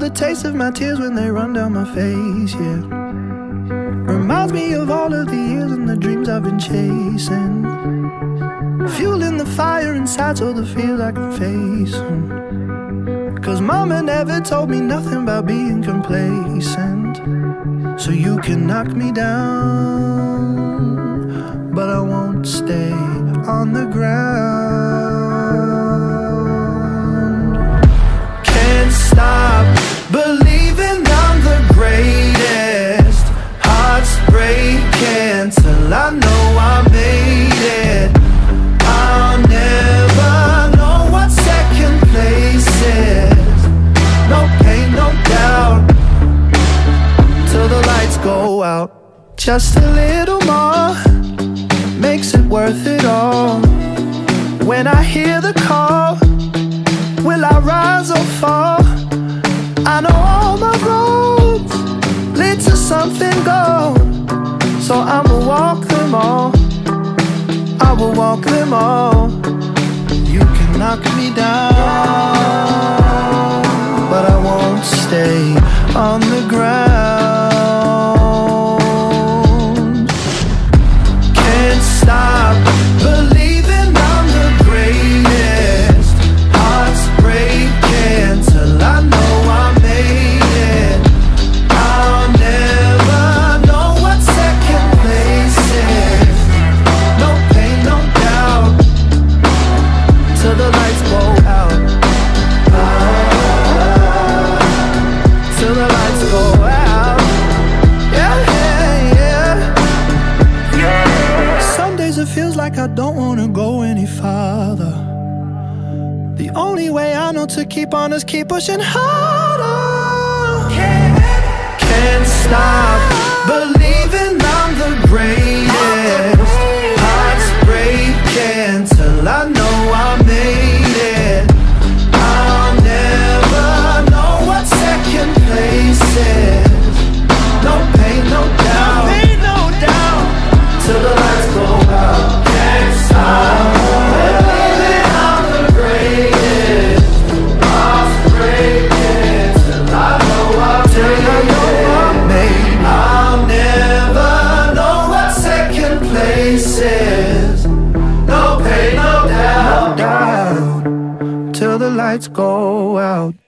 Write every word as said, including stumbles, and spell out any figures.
the taste of my tears when they run down my face, yeah. Reminds me of all of the years and the dreams I've been chasing. Fueling the fire inside so the fears I can face. Cause mama never told me nothing about being complacent. So you can knock me down, but I won't stay on the ground. Can't stop believing I'm the greatest. Hearts breaking till I know I made it. I'll never know what second place is. No pain, no doubt, till the lights go out. Just a little more makes it worth it all. When I hear the call, will I rise or fall? I know all my roads lead to something gold, so I'ma walk them all. I will walk them all. You can knock me down, but I won't stay on the ground. Can't stop believing I'm the greatest. Hearts breaking till I know I made it. I'll never know what second place is. No pain, no doubt, till the lights go out. Till the lights go out. Yeah, yeah, yeah. Some days it feels like I don't wanna go any farther. The only way I know to keep on is keep pushing harder. Can't stop believing I'm the greatest. Hearts breaking till I know I made it. I'll never know what second place is. No pain, no doubt, no doubt, till the lights go out. Can't stop believing I'm the greatest. Hearts breaking till I know I made it. I'll never know what second place is. No pain, no doubt, no doubt, till the lights go out.